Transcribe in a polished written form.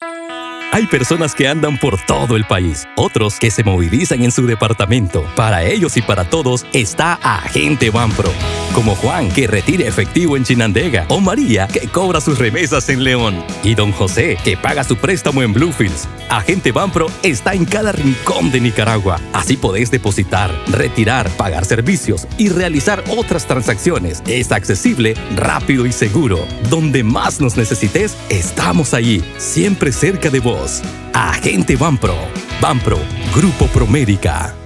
Hay personas que andan por todo el país, otros que se movilizan en su departamento. Para ellos y para todos está Agente Banpro. Como Juan, que retira efectivo en Chinandega, o María, que cobra sus remesas en León, y don José, que paga su préstamo en Bluefields. Agente Banpro está en cada rincón de Nicaragua. Así podés depositar, retirar, pagar servicios y realizar otras transacciones. Es accesible, rápido y seguro. Donde más nos necesites, estamos allí, siempre cerca de vos. Agente Banpro. Banpro, Grupo Promérica.